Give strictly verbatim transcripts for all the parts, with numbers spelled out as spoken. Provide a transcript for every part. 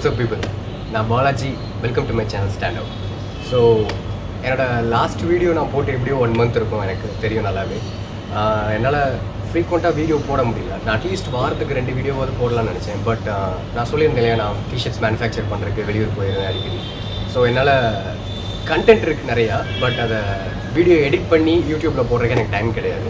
What's up people? நான் Balaji. Welcome to my channel stand out. So என்னோட last video நான் போட்டு எப்படியோ ஒன் மந்த் இருக்கும், எனக்கு தெரியும் நல்லாவே. என்னால் ஃப்ரீக்வெண்ட்டாக வீடியோ போட முடியல. நான் அட்லீஸ்ட் வாரத்துக்கு ரெண்டு வீடியோவாவது போடலான்னு நினச்சேன். பட் நான் சொல்லியிருந்தேன் இல்லையா, நான் டிஷர்ட்ஸ் மேனுஃபேக்சர் பண்ணுறதுக்கு வெளியூர் போயிருந்தேன் அடிக்கடி. ஸோ என்னால் கண்டென்ட் இருக்குது நிறையா, பட் அதை வீடியோ எடிட் பண்ணி யூடியூப்பில் போடுறதுக்கு எனக்கு டைம் கிடையாது.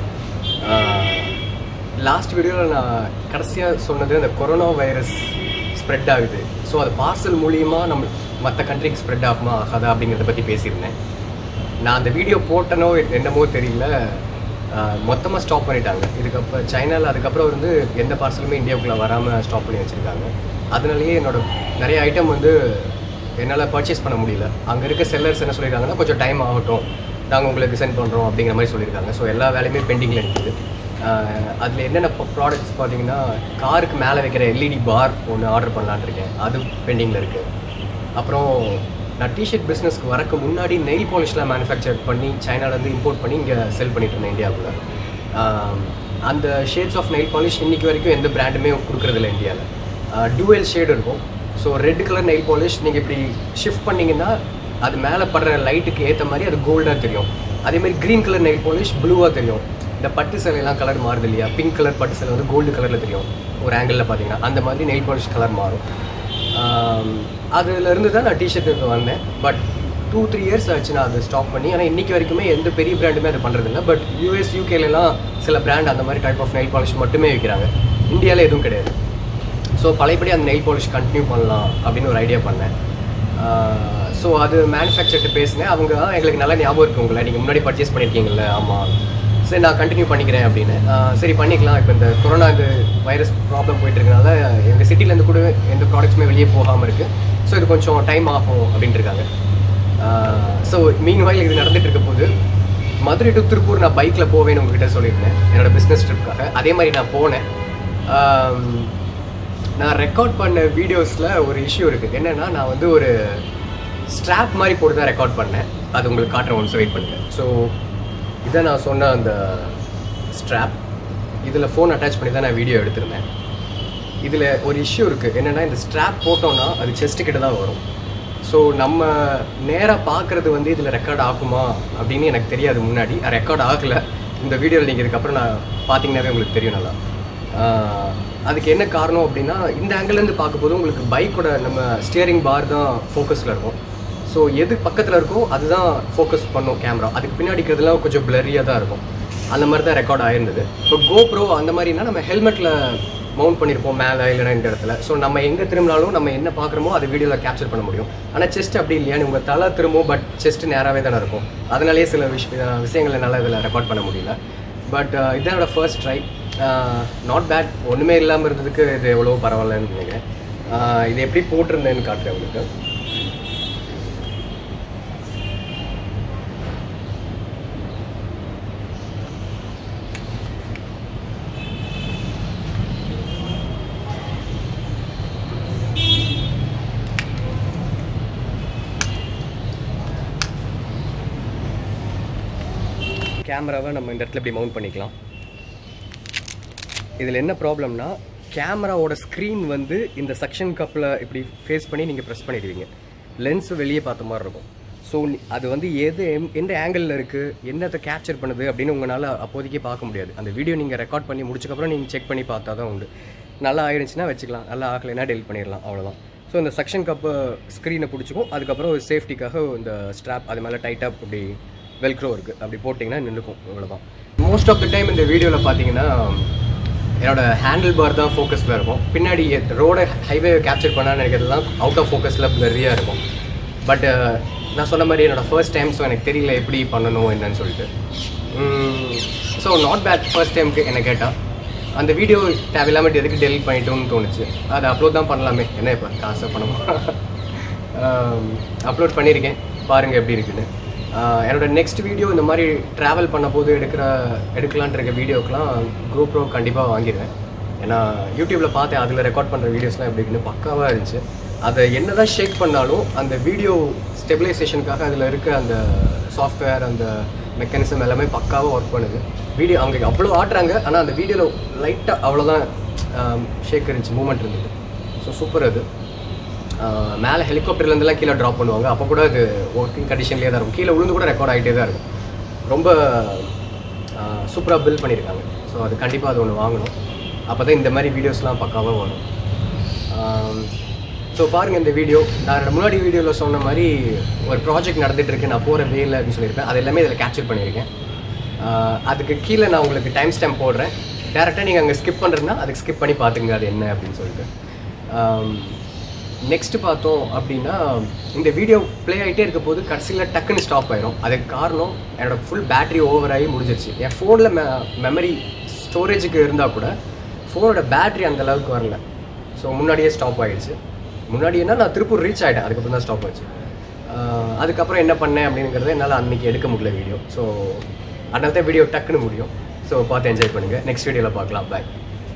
லாஸ்ட் வீடியோவில் நான் கடைசியாக சொன்னது அந்த கொரோனா வைரஸ் ஸ்ப்ரெட் ஆகுது. ஸோ அது பார்சல் மூலியமாக நம்ம மற்ற கண்ட்ரிக்கு ஸ்ப்ரெட் ஆகுமா ஆகாதா அப்படிங்கிறத பற்றி பேசியிருந்தேன். நான் அந்த வீடியோ போட்டனோ என்னமோ தெரியல, மொத்தமாக ஸ்டாப் பண்ணிட்டாங்க. இதுக்கப்புறம் சைனாவில் அதுக்கப்புறம் வந்து எந்த பார்சலுமே இந்தியாவுக்குள்ளே வராமல் ஸ்டாப் பண்ணி வச்சுருக்காங்க. அதனாலேயே என்னோட நிறைய ஐட்டம் வந்து என்னால் பர்ச்சேஸ் பண்ண முடியல. அங்கே இருக்க செல்லர்ஸ் என்ன சொல்லியிருக்காங்கன்னா, கொஞ்சம் டைம் ஆகட்டும், நாங்கள் உங்களுக்கு சென்ட் பண்ணுறோம் அப்படிங்கிற மாதிரி சொல்லியிருக்காங்க. ஸோ எல்லா வேலையுமே பெண்டிங்கில் இருக்குது. அதில் என்னென்ன ப்ராடக்ட்ஸ் பார்த்தீங்கன்னா, காருக்கு மேலே வைக்கிற எல்இடி பார் ஒன்று ஆர்டர் பண்ணலான்னு இருக்கேன், அது பெண்டிங்கில் இருக்குது. அப்புறம் நான் டிஷர்ட் பிஸ்னஸ்க்கு வரக்கு முன்னாடி நெயில் பாலிஷ்லாம் மேனுஃபேக்சர் பண்ணி சைனாலேருந்து இம்போர்ட் பண்ணி இங்கே செல் பண்ணிட்டு இருந்தேன் இந்தியாவுக்குள்ள. அந்த ஷேட்ஸ் ஆஃப் நெயில் பாலிஷ் இன்றைக்கி வரைக்கும் எந்த பிராண்டுமே கொடுக்குறதில்ல இந்தியாவில். டூவல் ஷேடு இருக்கும். So red colour nail polish நீங்கள் இப்படி ஷிஃப்ட் பண்ணிங்கன்னா அது மேலே படுற லைட்டுக்கு ஏற்ற மாதிரி அது கோல்டாக தெரியும். அதேமாதிரி க்ரீன் கலர் நெயில் பாலிஷ் ப்ளூவாக தெரியும். இந்த பட்டு சேலையெல்லாம் கலர் மாறுது இல்லையா, பிங்க் கலர் பட்டு சேலை வந்து கோல்டு கலரில் தெரியும் ஒரு ஆங்கிளில் பார்த்தீங்கன்னா. அந்த மாதிரி நெயில் பாலிஷ் கலர் மாறும். அதுலேருந்து தான் நான் டிஷர்ட்டுக்கு வந்தேன். பட் டூ த்ரீ இயர்ஸ் ஆச்சு நான் அதை ஸ்டாப் பண்ணி. ஆனால் இன்றைக்கி வரைக்குமே எந்த பெரிய பிராண்டுமே அது பண்ணுறதில்ல. பட் யூஎஸ் யூகேலாம் சில பிராண்ட் அந்த மாதிரி டைப் ஆஃப் நெயில் பாலிஷ் மட்டுமே விற்கிறாங்க, இந்தியாவில் எதுவும் கிடையாது. ஸோ பழையபடி அந்த நெயில் பாலிஷ் கண்டினியூ பண்ணலாம் அப்படின்னு ஒரு ஐடியா பண்ணேன். ஸோ அது மேனுஃபேக்சர்ட்டு பேசினேன். அவங்க எங்களுக்கு நல்லா ஞாபகம் இருக்குது உங்களை, நீங்கள் முன்னாடி பர்ச்சேஸ் பண்ணியிருக்கீங்கள்ல. ஆமாம், சரி நான் கண்டினியூ பண்ணிக்கிறேன் அப்படின்னு. சரி பண்ணிக்கலாம். இப்போ இந்த கொரோனா இது வைரஸ் ப்ராப்ளம் போயிட்டுருக்கனால எங்கள் சிட்டிலேருந்து கூட எந்த ப்ராடக்ட்ஸுமே வெளியே போகாமல் இருக்குது. ஸோ இது கொஞ்சம் டைம் ஆகும் அப்படின்ட்டு இருக்காங்க. ஸோ மீன் வாயில் இது நடந்துகிட்டு இருக்க போது மதுரை டு திருப்பூர் நான் பைக்கில் போவேன்னு உங்ககிட்ட சொல்லியிருந்தேன் என்னோடய பிஸ்னஸ் ட்ரிப்புக்காக. அதே மாதிரி நான் போனேன். நான் ரெக்கார்ட் பண்ண வீடியோஸில் ஒரு இஷ்யூ இருக்குது. என்னென்னா, நான் வந்து ஒரு ஸ்ட்ராப் மாதிரி போட்டு தான் ரெக்கார்ட் பண்ணேன். அது உங்களுக்கு காட்டுறேன், ஒன்ஸ் வெயிட் பண்ணுறேன். ஸோ இதை நான் சொன்ன அந்த ஸ்ட்ராப், இதில் ஃபோன் அட்டாச் பண்ணி தான் நான் வீடியோ எடுத்திருந்தேன். இதில் ஒரு இஷ்யூ இருக்குது. என்னென்னா, இந்த ஸ்ட்ராப் போட்டோன்னா அது செஸ்ட்டு கிட்ட தான் வரும். ஸோ நம்ம நேராக பார்க்குறது வந்து இதில் ரெக்கார்ட் ஆகுமா அப்படின்னு எனக்கு தெரியாது. முன்னாடி ரெக்கார்ட் ஆகலை. இந்த வீடியோவில் நீங்கள் இதுக்கப்புறம் நான் பார்த்தீங்கன்னாவே உங்களுக்கு தெரியும் நல்லா. அதுக்கு என்ன காரணம் அப்படின்னா, இந்த ஆங்கிள்லேருந்து பார்க்கும்போது உங்களுக்கு பைக்கோட நம்ம ஸ்டியரிங் பார் தான் ஃபோக்கஸில் இருக்கும். ஸோ எது பக்கத்தில் இருக்கோ அதுதான் ஃபோக்கஸ் பண்ணும் கேமரா. அதுக்கு பின்னாடி இருக்கிறதுலாம் கொஞ்சம் பிளரியாக தான் இருக்கும். அந்த மாதிரி தான் ரெக்கார்ட் ஆகிருந்தது. இப்போ கோப்ரோ அந்த மாதிரினா நம்ம ஹெல்மெட்டில் மவுண்ட் பண்ணியிருப்போம் மேலே இல்லைனா இந்த இடத்துல. ஸோ நம்ம எங்கே திரும்பினாலும் நம்ம என்ன பார்க்குறோமோ அதை வீடியோவில் கேப்சர் பண்ண முடியும். ஆனால் செஸ்ட் அப்படி இல்லையா, உங்கள் தலை திரும்பும், பட் செஸ்ட்டு நேராகவே தானே இருக்கும். அதனாலேயே சில விஷ விஷயங்களை என்னால் இதில் ரெக்கார்ட் பண்ண முடியல. பட் இதான் என்னோடய ஃபர்ஸ்ட் ட்ரை. Not bad. ஒன்றுமே இல்லாமல் இருந்ததுக்கு இது எவ்வளோ பரவாயில்லன்னு நினைக்கிறேன். இது எப்படி போட்டிருந்தேன்னு காட்டுறேன் உங்களுக்கு. கேமராவை நம்ம இந்த இடத்துல இப்படி மவுண்ட் பண்ணிக்கலாம். இதில் என்ன ப்ராப்ளம்னா, கேமராவோட ஸ்க்ரீன் வந்து இந்த செக்ஷன் கப்பில் இப்படி ஃபேஸ் பண்ணி நீங்கள் ப்ரெஸ் பண்ணிடுவீங்க. லென்ஸு வெளியே பார்த்த மாதிரி இருக்கும். ஸோ அது வந்து எது எந்த ஆங்கிளில் இருக்குது, என்னத்தை கேப்சர் பண்ணுது அப்படின்னு உங்களால் அப்போதைக்கே பார்க்க முடியாது. அந்த வீடியோ நீங்கள் ரெக்கார்ட் பண்ணி முடிச்சக்கப்புறம் நீங்கள் செக் பண்ணி பார்த்தா தான் உண்டு. நல்லா ஆகிடுச்சுன்னா வச்சுக்கலாம், நல்லா ஆகலைன்னா டெலிட் பண்ணிடலாம், அவ்வளோதான். ஸோ இந்த செக்ஷன் கப்பு ஸ்க்ரீனை பிடிச்சிக்கும். அதுக்கப்புறம் ஒரு சேஃப்டிக்காக இந்த ஸ்ட்ராப் அது மேலே டைட்டாக இப்படி வெல்க்ரோ இருக்குது, அப்படி போட்டிங்கன்னா நின்றுக்கும், இவ்வளோதான். மோஸ்ட் ஆஃப் த டைம் இந்த வீடியோவில் பார்த்தீங்கன்னா என்னோடய ஹேண்டில் பார் தான் ஃபோக்கஸில் இருக்கும். பின்னாடி ரோடை ஹைவே கேப்சர் பண்ணான்னு நினைக்கிறதுலாம் அவுட் ஆஃப் ஃபோக்கஸில் நிறையா இருக்கும். பட் நான் சொன்ன மாதிரி என்னோடய ஃபர்ஸ்ட் டைம், ஸோ எனக்கு தெரியல எப்படி பண்ணணும் என்னன்னு சொல்லிட்டு. So not bad. ஃபர்ஸ்ட் டைமுக்கு என்ன கேட்டால் அந்த வீடியோ தேவையில்லாமல் எதுக்கு டெலிட் பண்ணிட்டோன்னு தோணுச்சு. அதை அப்லோட் தான் பண்ணலாமே, என்ன இப்போ காசை பண்ணணும். அப்லோட் பண்ணியிருக்கேன், பாருங்கள் எப்படி இருக்குன்னு. என்னோடய நெக்ஸ்ட் வீடியோ இந்த மாதிரி ட்ராவல் பண்ண போது எடுக்கிற எடுக்கலான்ட்டு இருக்க வீடியோக்கெலாம் கோப்ரோ கண்டிப்பாக வாங்கிடுவேன். ஏன்னா யூடியூப்பில் பார்த்தேன், அதில் ரெக்கார்ட் பண்ணுற வீடியோஸ்லாம் எப்படி இருக்குன்னு பக்காவாக இருந்துச்சு. அதை என்ன தான் ஷேக் பண்ணாலும் அந்த வீடியோ ஸ்டெபிலைசேஷனுக்காக அதில் இருக்க அந்த சாஃப்ட்வேர், அந்த மெக்கானிசம் எல்லாமே பக்காவாக ஒர்க் பண்ணுது. வீடியோ அவங்க அவ்வளோ ஆட்டுறாங்க, ஆனால் அந்த வீடியோவில் லைட்டாக அவ்வளோதான் ஷேக் இருந்துச்சு, மூமெண்ட் இருந்தது. ஸோ சூப்பர் அது. மேலே ஹெலிகாப்டர்லேருந்துலாம் கீழே ட்ராப் பண்ணுவாங்க. அப்போ கூட அது ஒர்க்கிங் கண்டிஷன்லேயே தான் இருக்கும். கீழே விழுந்து கூட ரெக்கார்ட் ஆகிட்டே தான் இருக்கும். ரொம்ப சூப்பராக பில்ட் பண்ணியிருக்காங்க. ஸோ அது கண்டிப்பாக அது ஒன்று வாங்கணும். அப்போ தான் இந்த மாதிரி வீடியோஸ்லாம் பக்காவாக வரும். ஸோ பாருங்கள் இந்த வீடியோ. நான் முன்னாடி வீடியோவில் சொன்ன மாதிரி ஒரு ப்ராஜெக்ட் நடந்துகிட்ருக்கு, நான் போகிற வேலை அப்படின்னு சொல்லியிருப்பேன். அது எல்லாமே இதில் கேப்சர் பண்ணியிருக்கேன். அதுக்கு கீழே நான் உங்களுக்கு டைம் ஸ்டாம்ப் போடுறேன். டேரெக்டாக நீங்கள் அங்கே ஸ்கிப் பண்ணுறதுனா அதுக்கு ஸ்கிப் பண்ணி பார்த்துங்க அது என்ன அப்படின்னு சொல்லிட்டு. நெக்ஸ்ட்டு பார்த்தோம் அப்படின்னா, இந்த வீடியோ ப்ளே ஆகிட்டே இருக்க போது கடைசியில் டக்குன்னு ஸ்டாப் ஆயிரும். அதுக்கு காரணம் என்னோடய ஃபுல் பேட்ரி ஓவர் ஆகி முடிஞ்சிருச்சு. என் ஃபோனில் மெ மெமரி ஸ்டோரேஜுக்கு இருந்தால் கூட ஃபோனோட பேட்ரி அந்தளவுக்கு வரல. ஸோ முன்னாடியே ஸ்டாப் ஆகிடுச்சு. முன்னாடி என்ன நான் திருப்பூர் ரீச் ஆகிட்டேன், அதுக்கப்புறம் தான் ஸ்டாப் ஆச்சு. அதுக்கப்புறம் என்ன பண்ணேன் அப்படிங்கிறத என்னால் அன்றைக்கி எடுக்க முடியல வீடியோ. ஸோ அதனால தான் வீடியோ டக்குன்னு முடியும். ஸோ பார்த்து என்ஜாய் பண்ணுங்கள். நெக்ஸ்ட் வீடியோவில் பார்க்கலாம். பாய்.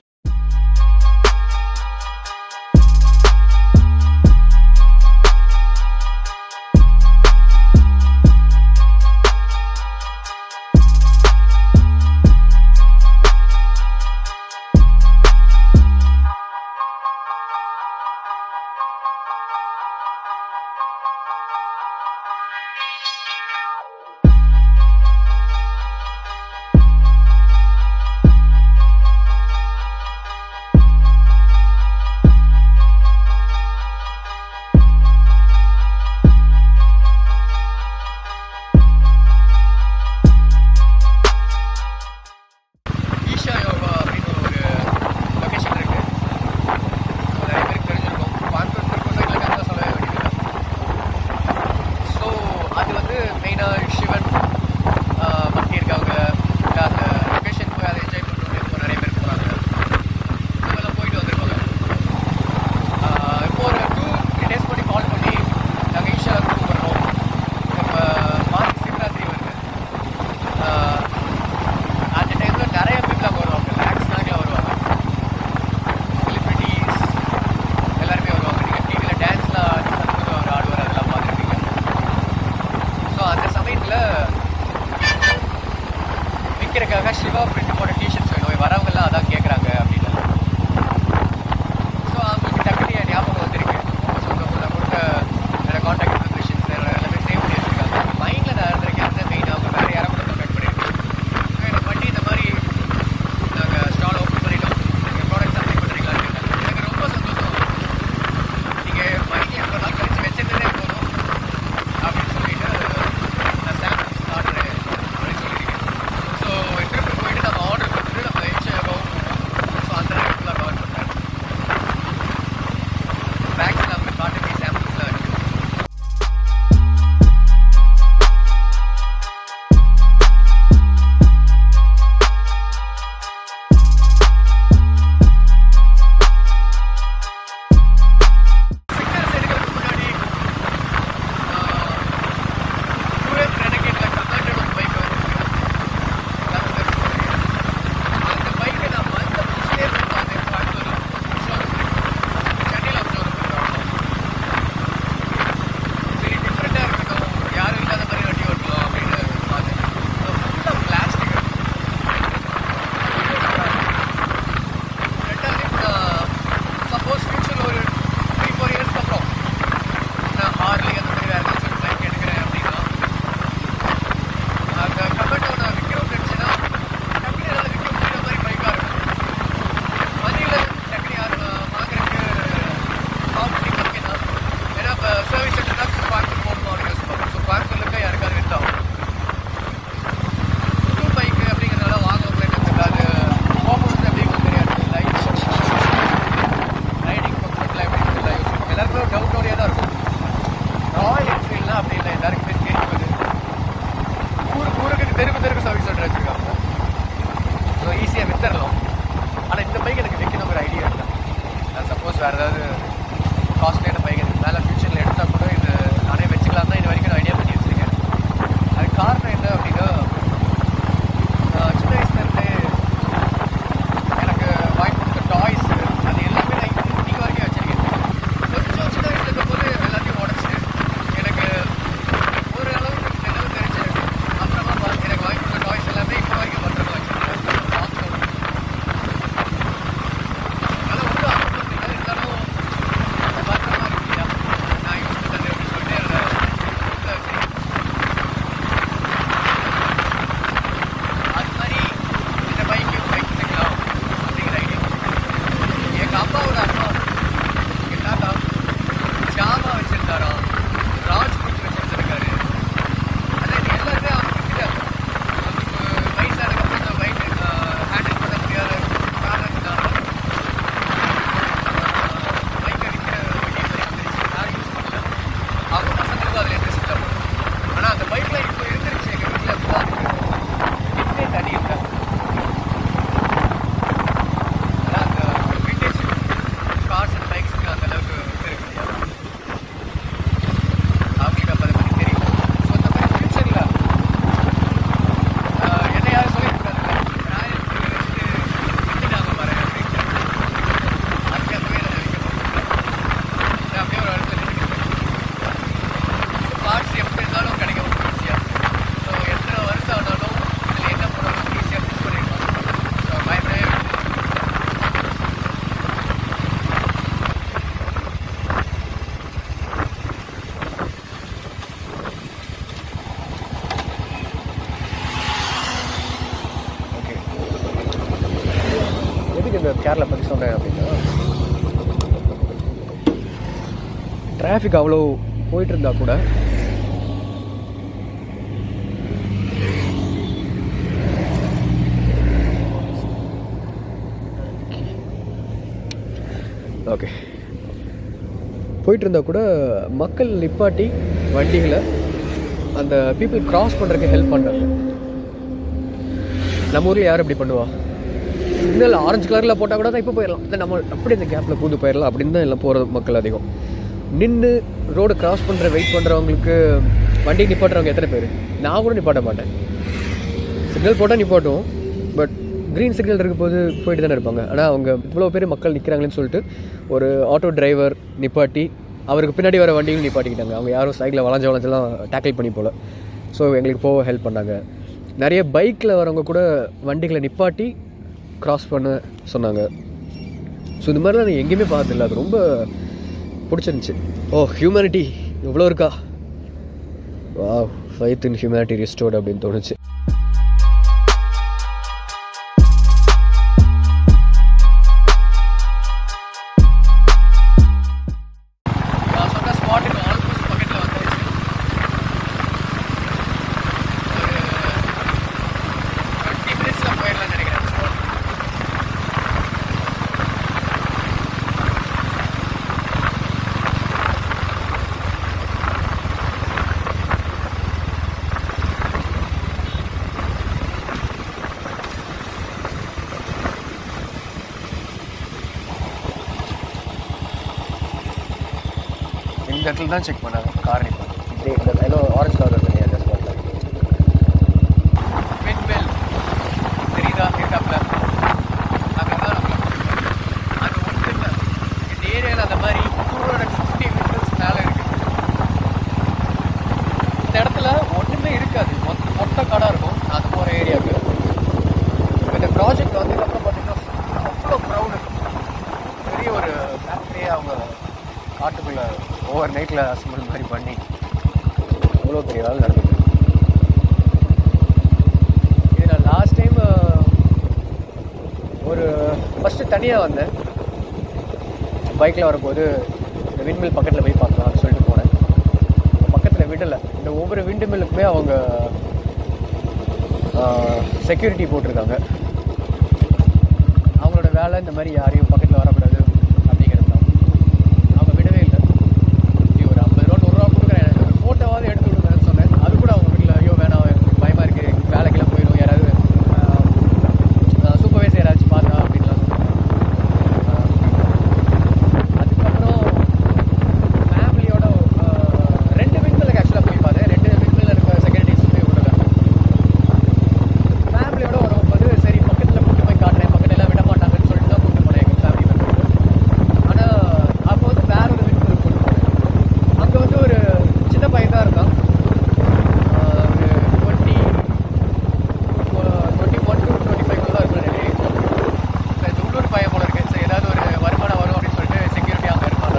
சிவா பிரிண்ட் போட டிஷர்ட்ஸ் வேணும், வரவங்கெல்லாம் அதான் கேட்குறாங்க அப்படின்னு. ஸோ அவங்களுக்கு டக்குனு ஞாபகம் வந்திருக்கு. ஸோ நான் கொடுத்த என்னோட கான்டாக்ட் இன்ஃபர்மேஷன்ஸ் எல்லாமே சேவ் பண்ணி வச்சுருக்காங்க. மைண்டில் நான் இருந்திருக்கேன் மெயினாக அவங்க வேறு யாரும் கூட கட் பண்ணியிருக்கேன். ஸோ எனக்கு பண்ணி இந்த மாதிரி நாங்கள் ஸ்டால் ஓப்பன் பண்ணிட்டோம், நீங்கள் ப்ராடக்ட் சப்ளை பண்ணுறீங்களான்னு கேட்டாங்க. எனக்கு ரொம்ப சந்தோஷம். நீங்கள் மைண்டில் எவ்வளோ நாள் கழிச்சு வச்சிருந்ததே போதும் அப்படின்னு சொல்லிட்டு நான் சாம்பிள்ஸ் காட்டுறேன் அப்படின்னு சொல்லியிருக்கேன். ஸோ ட்ரிப்பு போயிட்டு நம்ம ஆர்டர் கொடுத்துட்டு நம்ம என்ஜாய் ஸோ அந்த இடத்துல கவர் பண்ணுறேன். பேக்ஸ் நம்ம காட்டுறேன் சாம்பிள்ஸில் இருக்குது. சிக்னல்ஸ் எடுக்கிறதுக்கு முன்னாடி டூரேட் ரெனகேட்டில் கன்வெர்டட் ஒரு பைக் அந்த பைக்கை நான் வந்த புதுசுலேயே பார்த்தேன். கோயம்புத்தூரில் ஷோரூம் சென்னையில் ஒரு ஷோரூம் இருக்கிறோம். சரி டிஃப்ரெண்ட்டாக இருக்கட்டும், யாரும் இல்லாத மாதிரி வண்டி ஓட்டலாம் அப்படின்னு பார்த்தேன். ஃபுல்லாக பிளாஸ்டிக். ரெண்டாவது இப்போ சப்போஸ் ஃபியூச்சரில் ஒரு த்ரீ ஃபோர் இயர்ஸ்க்கு அப்புறம் நான் ஹார்லி அந்த மாதிரி வேறு ஏதாச்சும் பைக் எடுக்கிறேன் அப்படின்னா அந்த கமெண்டோ நான் விற்கிறோம்னு நினச்சேன்னா டக்குனு என்னால் விற்க முடியாத மாதிரி பைக்காக இருக்கும். மதுரையில் டக்குனு யாரும் வாங்குறதுக்கு ஆப்ஷனிங் ஓகேனா, ஏன்னா இப்போ சர்வீஸ் சென்டர் தான் கோயம்புத்தூர் போகணும் அப்படின்னு யோசிப்பாங்க. ஸோ கோயம்புத்தூர்ல இருக்க யாருக்காவது விற்றாகும். புது பைக்கு அப்படிங்கிறதுனால வாங்குவாங்க எனக்கு அது பர்ஃபார்மன்ஸ் எப்படின்னு தெரியாது. லைட் ரைடிங் கம்ஃபர்ட்லாம் எப்படி இல்லை யோசிப்பாங்க. எல்லாருக்குமே ஒரு டவுட்டோடையே தான் இருக்கும். ராயல் என்ஃபீல்ட்லாம் அப்படி இல்லை, எல்லாருக்குமே கேட்குது. ஊருக்கு ஊருக்கு தெருக்கு தெருக்கு சர்வீஸ் சென்டர் வச்சுருக்காங்க. ஸோ ஈஸியாக வித்துடலாம். ஆனால் இந்த பைக் எனக்கு விற்கணும் ஒரு ஐடியா இல்லை. நான் சப்போஸ் வேறு ஏதாவது காஸ்ட்லியான பைக் எனக்கு மேலே ஃபியூச்சரில் எடுத்தால் கூட இது நானே வச்சுக்கலாம் தான் இது வரைக்கும் நான் ஐடியா பண்ணி வச்சுருக்கேன். அதுக்கு காரணம் என்ன அப்படின்னா, நான் சின்ன வயசுலேருந்தே எனக்கு வாங்கி கொடுத்த டாய்ஸ் அது எல்லாமே நான் இன்னைக்கு வரைக்கும் வச்சுருக்கேன். கொஞ்சம் சின்ன வயசுல இருக்கும்போது எல்லாத்தையும் உடச்சிட்டு எனக்கு ஒரு அளவுக்கு நினைவு தெரிஞ்சு அப்புறமா பார்த்து எனக்கு வாங்கி கொடுத்த டாய்ஸ் எல்லாமே இப்போ வரைக்கும் பத்திரமா வச்சுருக்கேன். அதனால் ஒன்றும் ஆகணும் இருந்தாலும் எதுக்கு இந்த கேரளா பற்றி சொன்னேன் அப்படின்னா, டிராஃபிக் அவ்வளோ போயிட்டு இருந்தா கூட ஓகே போயிட்டு இருந்தா கூட மக்கள் நிப்பாட்டி வண்டிகளை அந்த பீப்புள் கிராஸ் பண்ணுறதுக்கு ஹெல்ப் பண்ணுறாங்க. நம்ம ஊரில் யார் இப்படி பண்ணுவா? சிக்னல் ஆரஞ்சு கலரில் போட்டால் கூட தான் இப்போ போயிடலாம், இந்த நம்ம அப்படி இந்த கேப்பில் பூந்து போயிடலாம் அப்படின்னு தான் எல்லாம் போகிற மக்கள் அதிகம். நின்று ரோடு கிராஸ் பண்ணுற வெயிட் பண்ணுறவங்களுக்கு வண்டி நிப்பாட்டுறவங்க எத்தனை பேர்? நான் கூட நிப்பாட்ட மாட்டேன். சிக்னல் போட்டால் நிப்பாட்டுவோம், பட் க்ரீன் சிக்னல் இருக்கும் போது போயிட்டு தானே இருப்பாங்க. ஆனால் அவங்க இவ்வளோ பேர் மக்கள் நிற்கிறாங்களேன்னு சொல்லிட்டு ஒரு ஆட்டோ டிரைவர் நிப்பாட்டி அவருக்கு பின்னாடி வர வண்டியும் நிப்பாட்டிக்கிட்டாங்க. அவங்க யாரும் சைக்கிளில் வளைஞ்ச வளைஞ்செல்லாம் டேக்கிள் பண்ணி போகல. ஸோ எங்களுக்கு போக ஹெல்ப் பண்ணாங்க. நிறைய பைக்கில் வரவங்க கூட வண்டிகளை நிப்பாட்டி க்ராஸ் பண்ண சொன்னாங்க. ஸோ இந்த மாதிரிலாம் நான் எங்கேயுமே பார்த்ததில்ல. அது ரொம்ப பிடிச்சிருந்துச்சி. ஓ, ஹியூமனிட்டி இவ்வளோ இருக்கா, வா, ஃபைத் இன் ஹியூமனிட்டி ரிஸ்டோர்ட் அப்படின்னு தோணுச்சு. இந்த இடத்துல தான் செக் பண்ணாங்க கார் நிற்பாங்க. இப்படி இந்த ஏதோ ஆரஞ்சு கலர் இருக்குது அந்த ஸ்பாட்டில். விண்ட்மில் தெரியுதா? இருக்காப்புல அங்கே தான் நம்ம அது ஒன்று இல்லை. இந்த ஏரியாவில் அந்த மாதிரி டூ ஹண்ட்ரட் ஃபிஃப்டி விண்ட்மில்ஸ் மேலே இருக்குது. இந்த இடத்துல ஒன்றுமே இருக்காது, மொத்த மொத்த காடாக இருக்கும் அது போகிற ஏரியாவுக்கு. இந்த ப்ராஜெக்ட் வந்ததுக்கப்புறம் பார்த்தீங்கன்னா அவ்வளோ க்ரௌடு இருக்கும். பெரிய ஒரு ஃபேக்ட்ரியாக அவங்க காட்டுக்குள்ளே ஓவர் நைட்டில் அசம்பிள் மாதிரி பண்ணி அவ்வளோ பெரிய வேலை நடந்துட்டு. இது நான் லாஸ்ட் டைம் ஒரு ஃபஸ்ட்டு தனியாக வந்தேன். பைக்கில் வரும்போது இந்த விண்ட்மில் பக்கத்தில் போய் பார்க்கலாம் அப்படின்னு சொல்லிட்டு போனேன். பக்கத்தில் விடலை. இந்த ஒவ்வொரு விண்ட்மில்லுக்குமே அவங்க செக்யூரிட்டி போட்டிருக்காங்க. அவங்களோட வேலை இந்த மாதிரி யாரையும் பக்கத்தில் வரக்கூடாது அப்படிங்கிறது தான். அவங்க விடவே இல்லை. ஒரு ஐம்பது ரூபா நூறுரூவா கொடுக்குறேன், எனக்கு ஒரு ஃபோட்டோவாவது எடுத்து கொடுக்குறேன்னு சொன்னேன். அது கூட அவங்க வீட்டில் ஐயோ வேணாம், பயமாக இருக்குது, வேலைக்கெல்லாம் போயிடும், யாராவது சூப்பர்வைசர் யாராச்சும் பார்த்தா அப்படின்லாம் சொன்னாங்க. அதுக்கப்புறம் ஃபேமிலியோட ரெண்டு விண்மில்லுக்கு ஆக்சுவலாக போய் பார்த்தேன். ரெண்டு விண்மில்ல இருக்க செக்யூரிட்டிஸுமே விடல. ஃபேமிலியோட வரும்போது சரி பக்கத்தில் கூட்டு போய் காட்டுறேன், பக்கத்தில் எல்லாம் விட மாட்டாங்கன்னு சொல்லிட்டு தான் கூட்டு போனேன் எங்கள் ஃபேமிலி மெம்பருக்கு. ஆனால் அப்போ வந்து வேற ஒரு விண்மில்லுக்கு கூட்டு போனேன். அங்கே வந்து ஒரு சின்ன பையன் தான் இருக்கான். ஒரு twenty twenty one to twenty five தான் இருக்கும் நினைக்கிறேன். இந்த உள்ளூர் பையன் போல இருக்கு. சரி ஏதாவது ஒரு வருமானம் வரும் அப்படின்னு சொல்லிட்டு செக்யூரிட்டி அங்கே இருப்பாங்க.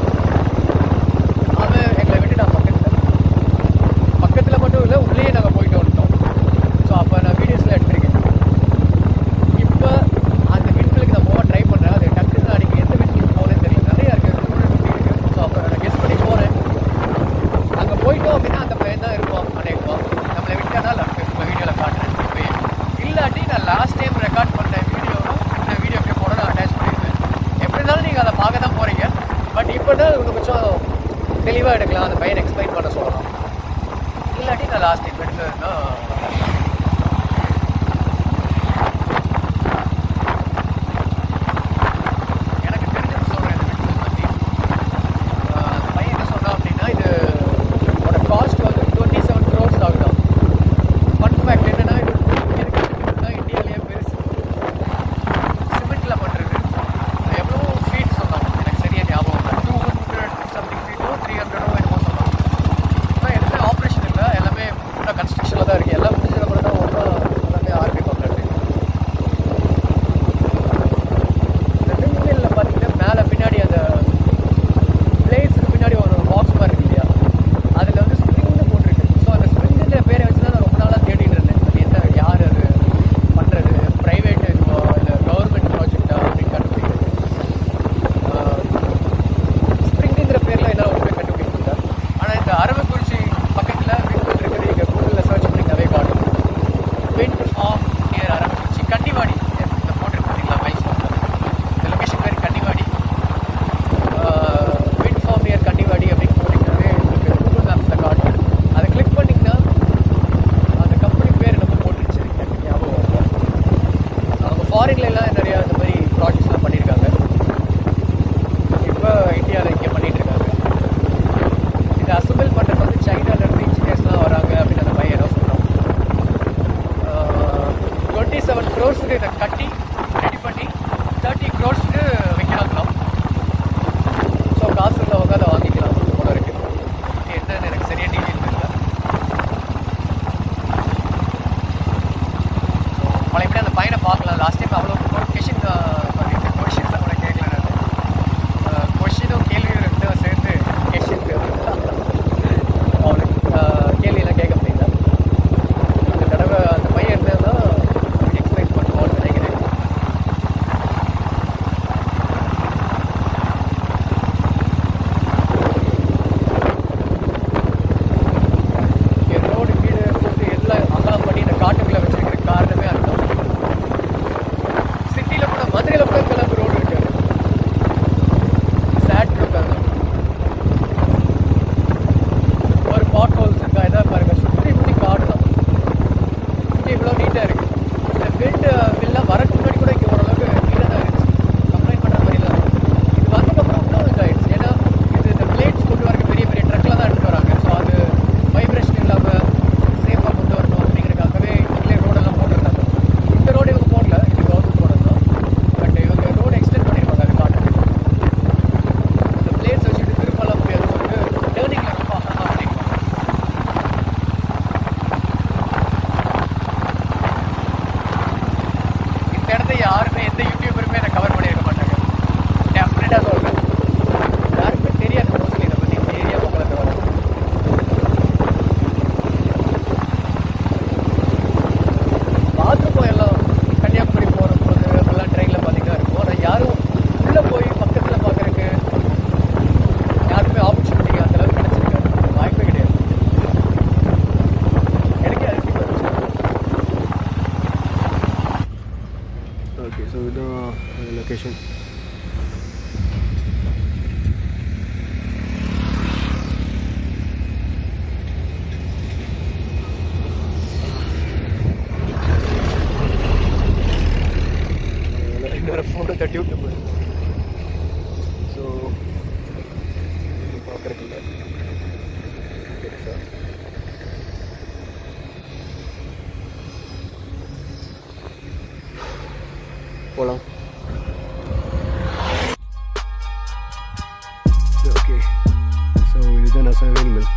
அவன் எங்களை விட்டு நான் பக்கத்தில் பக்கத்தில் மட்டும் இல்லை, உள்ளேயே நாங்கள் போயிட்டு வந்துட்டோம். ஸோ அப்போ நான் வீடியோஸில் எடுத்துருக்கேன். இப்போ அந்த விண்மில்லுக்கு நான் போக ட்ரை பண்ணுறேன். அது டக்குன்னு அன்றைக்கி எந்த விண்மில் போகிறேன்னு தெரியல, நிறையா இருக்குது, இருக்குது. ஸோ அப்போ நான் கெஸ் பண்ணி போகிறேன். அங்கே போயிட்டோம் அப்படின்னா அந்த பையன் தான் இருப்பான் அநேகமாக. நம்மளை விட்டானா நம்ம இப்போ வீடியோவில் காட்டுறேன். இப்போ இல்லாட்டி நான் லாஸ்ட் டைம் ரெக்கார்ட் பண்ண வீடியோவும் இந்த வீடியோக்கு போட நான் அட்டாச் பண்ணியிருக்கேன். எப்படி இருந்தாலும் நீங்கள் அதை பார்க்க தான் போகிறீங்க. பட் இப்போ தான் இன்னும் கொஞ்சம் தெளிவாக எடுக்கலாம், அந்த பையன் எக்ஸ்பிளைன் பண்ண சொல்லலாம். இல்லாட்டி நான் லாஸ்ட் டைம் எடுத்ததுன்னா எனக்கு தெரிஞ்சது சொல்கிறேன். இந்த விண்மில் பற்றி அந்த பையன் என்ன சொன்னான் அப்படின்னா, இது இதோட காஸ்ட் வந்து டுவெண்ட்டி செவன் க்ரோர்ஸ் ஆகுதான். ஃபன் ஃபேக்ட் என்னன்னா, இது தான் இந்தியாவிலேயே பெருசு சிமெண்ட்டில் பண்ணுறது. எவ்வளோ ஃபீட் சொன்னாங்க எனக்கு சரியாக ஞாபகம் இல்லை. டூ ஹண்ட்ரட் சம்திங் ஃபீட்டோ த்ரீ ஹண்ட்ரடோ என்னமோ சொன்னாங்க. ஆனால் எதுவுமே ஆப்ரேஷன் இல்லை, எல்லாமே ஃபுல்லாக கன்ஸ்ட்ரக்ஷனில் தான் இருக்குது. எல்லாம் முடிஞ்ச கூட தான் ஒன்றா எல்லாமே ஆரம்பிப்பாங்க. இந்த விண்மில்லில் பார்த்தீங்கன்னா மேலே பின்னாடி அந்த பிளேட்ஸுக்கு பின்னாடி ஒரு பாக்ஸ் மாதிரி இருக்கு இல்லையா, அதில் வந்து ஸ்ப்ரிங்னு போட்டிருக்கு. ஸோ அந்த ஸ்ப்ரிங்குன்ற பேரை வச்சு தான் நான் ரொம்ப நாளாக தேடிட்டு இருந்தேன். அது என்ன, யார் அது பண்ணுறது, ப்ரைவேட் இதுவா இல்லை கவர்மெண்ட் ப்ராஜெக்டா கன்னிவாடி இந்த போட்டு பார்த்தீங்களா மைல்ஸ் இந்த லொக்கேஷன் பேர் Kannivadi. Wind farm near Kannivadi அப்படின்னு போட்டிங்கனாவே உங்களுக்கு கூகுள் மேப்ஸில் காட்டும். அதை கிளிக் பண்ணிங்கன்னா அந்த கம்பெனி பேர் நம்ம போட்டுருச்சு எனக்கு ஞாபகம் இல்லை. அவங்க ஃபாரின்லாம் நிறையா இந்த மாதிரி ப்ராஜெக்ட்ஸ்லாம் பண்ணியிருக்காங்க. இப்போ இந்தியாவில் இங்கே பண்ணிகிட்டு இருக்காங்க. இதை அசம்பிள் பண்ணுறது வந்து சைனாலேருந்து இன்ஜினியர்ஸ்லாம் வராங்க அப்படின்னு அந்த பையன் ஏதோ சொல்கிறோம். டுவெண்ட்டி செவன் க்ரோர்ஸுக்கு இதை கட்டி ரெடி பண்ணி தேர்ட்டி க்ரோர்ஸுக்கு வைக்கிறாங்களாம். ஸோ காசு உள்ளவங்க அதை வாங்கிக்கலாம் போல இருக்கு. என்னன்னு எனக்கு சரியாக டீட்டெயில் தெரியல. பழைய அந்த பையனை பார்க்கலாம். லாஸ்ட் டைம் அவ்வளோ கொஷின் கொஷின்ஸ் கூட கேட்கல. நான் கொஷினும் கேள்வியும் ரெண்டும் சேர்ந்து கொஷின் அவனுக்கு கேள்வியெல்லாம் கேட்க முடியல. இந்த தடவை அந்த பையன் இருந்தால் எக்ஸ்பிளைன் பண்ணுவோம்னு நினைக்கிறேன். ரோடு வீடு போட்டு எல்லாம் அகலம் பண்ணி இந்த காட்டுக்குள்ளே வச்சிருக்கிற காரணமே அதுதான். சிட்டியில் கூட மதுரையில் கூட கிளம்பு ரோடு இருக்காது. சேட் இருக்காங்க. ஒரு பாட் ஹோல்ஸ் இருக்கா எதாவது பாருங்க. சுற்றி சுற்றி காடு தான். சுற்றி இவ்வளோ நீட்டாக இருக்குது. இந்த விண்டு வில்லாம் வரக்கு முன்னாடி கூட இங்கே ஓரளவுக்கு நீட்டாக தான் இருந்துச்சு. கம்ப்ளைண்ட் பண்ணுற மாதிரிலாம் இது வந்ததுக்கப்புறம் இன்னும் இதாகிடுச்சு. ஏன்னா இது இந்த பிளேட்ஸ் கொண்டு வரக்கு பெரிய பெரிய ட்ரக்கில் தான் எடுத்துட்டு வராங்க. ஸோ அது வைப்ரேஷன் இல்லாமல் சேஃபாக கொண்டு வரணும் அப்படிங்கிறதுக்காகவே இங்கே ரோடெல்லாம் போட்டுருந்தாங்க. இந்த ரோடு இவங்க போடல, இது கவர்மெண்ட் ரோடு தான். பட் இவங்க ரோடு எக்ஸ்டெண்ட் பண்ணியிருப்பாங்க அது காட்டுக்கு. இந்த பிளேட்ஸ் வச்சுட்டு திரும்பலாம் முடியாதுன்னு சொல்லிட்டு டேர்னிங்கில் ரொம்ப அகலமாக பண்ணியிருப்பாங்க. இந்த இடத்த யாருமே எந்த யூடியூபருமே நான் கவர் பண்ணியிருக்க மாட்டாங்க. டெஃபினட்டாக சொல்கிறேன். யாருக்குமே தெரியாது மோஸ்ட்லி இதை பற்றி. இந்த ஏரியா உங்களுக்கு வர பார்த்துருப்போம் எல்லாம். கன்னியாகுமரி போகிற போது அப்பெல்லாம் ட்ரெயினில் பார்த்தீங்கன்னா இருக்கும். ஆனால் யாரும் உள்ளே போய் பக்கத்தில் பார்க்குறதுக்கு யாருமே ஆப்பர்ச்சுனிட்டி அந்தளவுக்கு கிடச்சிருக்காது. வாய்ப்பே கிடையாது. எனக்கே அரிசி போச்சு. ஓகே, ஸோ இதுதான் லொக்கேஷன். இன்னொரு ஃபோட்டோ தட்டி விட்டு போய் ஸோ பார்க்குறதுல சார் போகலாம். ஓகே, ஸோ இதுதான் நான் விண்ட்மில்.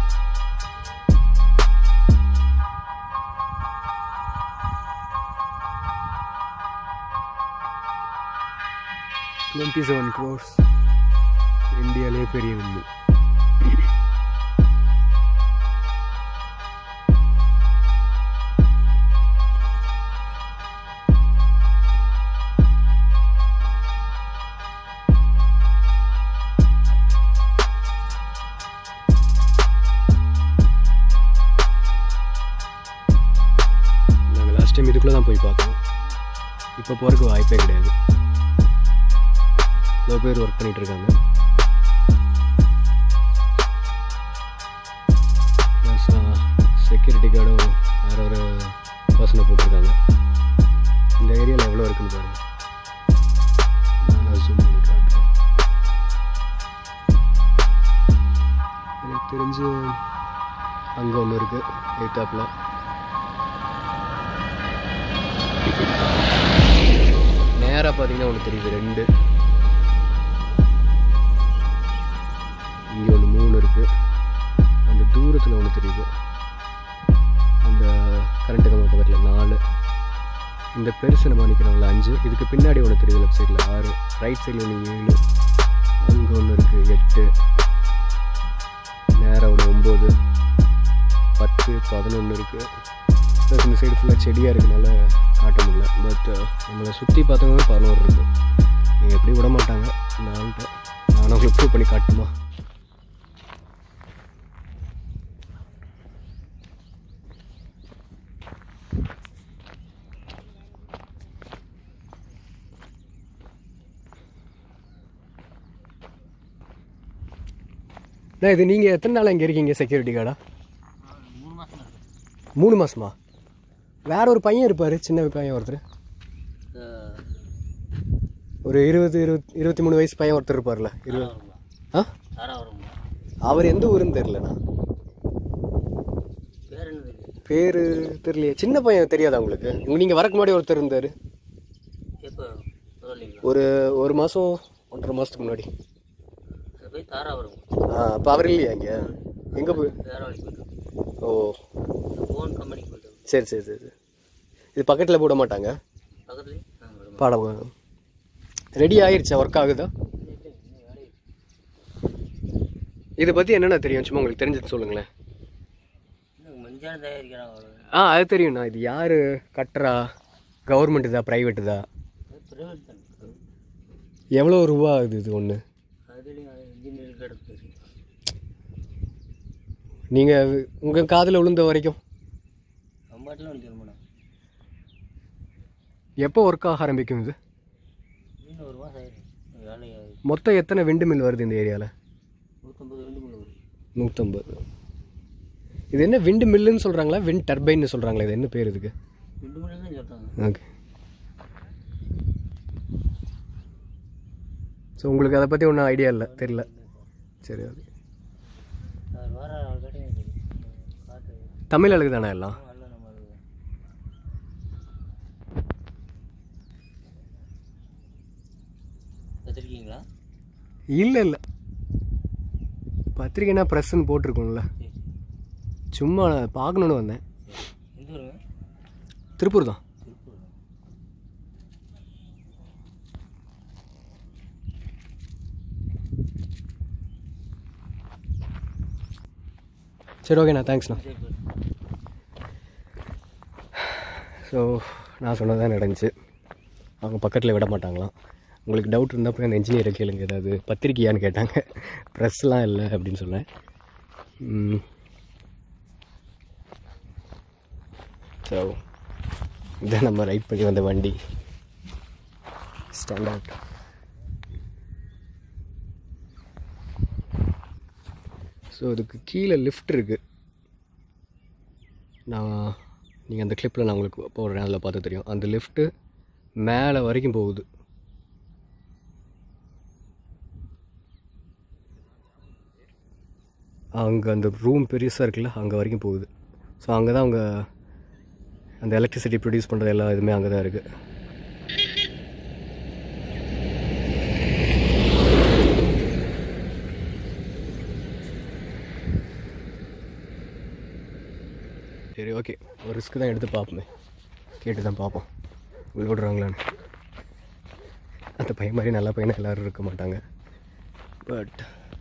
டுவெண்ட்டி செவன் க்ரோர்ஸ் இந்தியாவிலே பெரிய விண்ட்மில். நாங்கள் லாஸ்ட் டைம் இதுக்குள்ளே தான் போய் பார்த்தோம். இப்போ போகிறதுக்கு வாய்ப்பே கிடையாது. எவ்வளோ பேர் ஒர்க் பண்ணிகிட்டு இருக்காங்க. ப்ளஸ் செக்யூரிட்டி கார்டும் வேறு ஒரு பர்சனை போட்டிருக்காங்க. இந்த ஏரியாவில் எவ்வளோ இருக்குன்னு பாருங்கள். நான் ஜூம் பண்ணி காட்டுறேன். எனக்கு தெரிஞ்சு அங்கே ஒன்று இருக்குது எய்த்தாப்பில். நேராக பார்த்தீங்கன்னா ஒன்று தெரியுது ரெண்டு. இங்கே ஒன்று மூணு இருக்குது. அந்த தூரத்தில் ஒன்று தெரியுது. அந்த கரண்ட்டு கம்பம் பக்கத்தில் நாலு. இந்த பெருசு நம்ம நிற்கிறவங்கள அஞ்சு. இதுக்கு பின்னாடி ஒன்று தெரியுது லெஃப்ட் சைடில் ஆறு. ரைட் சைடில் ஒன்று ஏழு. அங்கே ஒன்று இருக்குது எட்டு. நேராக ஒரு ஒம்பது பத்து பதினொன்று இருக்குது. ப்ளஸ் இந்த சைடு ஃபுல்லாக செடியாக இருக்கனால காட்ட முடியல. பட் நம்மளை சுற்றி பார்த்தவங்க பதினோரு இருக்குது. நீங்கள் எப்படி விட மாட்டாங்க இந்த ஆள்கிட்ட. நான் உங்களுக்கு ப்ரூவ் பண்ணி காட்டுமா? நான் இது நீங்கள் எத்தனை நாள் இங்கே இருக்கீங்க செக்யூரிட்டி கார்டா? மூணு மாதம். மூணு மாதமா? வேற ஒரு பையன் இருப்பார், சின்ன பையன் ஒருத்தர், ஒரு இருபது இருபத்தி இருபத்தி மூணு வயசு பையன் ஒருத்தர் இருப்பார்ல, இருபது. ஆ, அவர் எந்த ஊருன்னு தெரிலண்ணா. பேர் தெரியலையே. சின்ன பையன் தெரியாதா உங்களுக்கு? நீங்கள் வரக்கு முன்னாடி ஒருத்தர் இருந்தார், ஒரு ஒரு மாதம் ஒன்றரை மாதத்துக்கு முன்னாடி. ஆ, அப்போ அவர் இல்லையா இங்கே? எங்கே போய்? ஓ, சரி சரி சரி. இது பக்கத்தில் போட மாட்டாங்க? பாடம் ரெடி ஆயிடுச்சா? ஒர்க் ஆகுதா? இதை பற்றி என்னென்ன தெரியும்? சும்மா உங்களுக்கு தெரிஞ்சது சொல்லுங்களேன். ஆ, அது தெரியும்ண்ணா. இது யார் கட்டுறா? கவர்மெண்ட் இதா, ப்ரைவேட் இதா? எவ்வளோ ரூபா ஆகுது இது ஒன்று? நீங்கள் உங்கள் காதில் விழுந்த வரைக்கும் எப்போ ஒர்க் ஆக ஆரம்பிக்கும் இது? மொத்தம் எத்தனை விண்டு மில் வருது இந்த ஏரியாவில்? நூற்றம்பது. இது என்ன விண்டு மில்லுன்னு சொல்கிறாங்களா, விண்ட் டர்பைன்னு சொல்கிறாங்களா? இது என்ன பேர் இதுக்கு? ஓகே. ஸோ உங்களுக்கு அதை பற்றி ஒன்றும் ஐடியா இல்லை, தெரியல. சரி, ஓகே. தமிழ் அழகு தானே எல்லாம்? இல்லை இல்லை, பத்திரிக்கைனா ப்ரெஸ்ன்னு போட்டிருக்கோம்ல, சும்மா பார்க்கணுன்னு வந்தேன். திருப்பூர் தான். சரி, ஓகேண்ணா, தேங்க்ஸ்ண்ணா. ஸோ நான் சொன்னதான் நடந்துச்சு. அவங்க பக்கத்தில் விட மாட்டாங்களாம். உங்களுக்கு டவுட் இருந்தால் போய் அந்த இன்ஜினியரை கேளுங்க, ஏதாவது பத்திரிக்கையான்னு கேட்டாங்க. ப்ரெஸ்லாம் இல்லை அப்படின்னு சொன்னேன். ஸோ இதான் நம்ம ரைட் பண்ணி வந்த வண்டி. Stand out. ஸோ அதுக்கு கீழே லிஃப்ட் இருக்குது. நான் நீங்கள் அந்த கிளிப்பில் நான் உங்களுக்கு போடுறேன், அதில் பார்த்து தெரியும். அந்த லிஃப்ட்டு மேலே வரைக்கும் போகுது. அங்கே அந்த ரூம் பெருசாக இருக்குல்ல, அங்கே வரைக்கும் போகுது. ஸோ அங்கே தான் அவங்க அந்த எலக்ட்ரிசிட்டி ப்ரொடியூஸ் பண்ணுறது எல்லா இதுவுமே அங்கே தான் இருக்குது. சரி, ஓகே. ஒரு ரிஸ்க் தான் எடுத்து பார்ப்போமே, கேட்டு தான் பார்ப்போம் உள்ள விடுறாங்களான்னு. அந்த பையன் மாதிரி நல்ல பையனை எல்லோரும் இருக்க மாட்டாங்க. பட்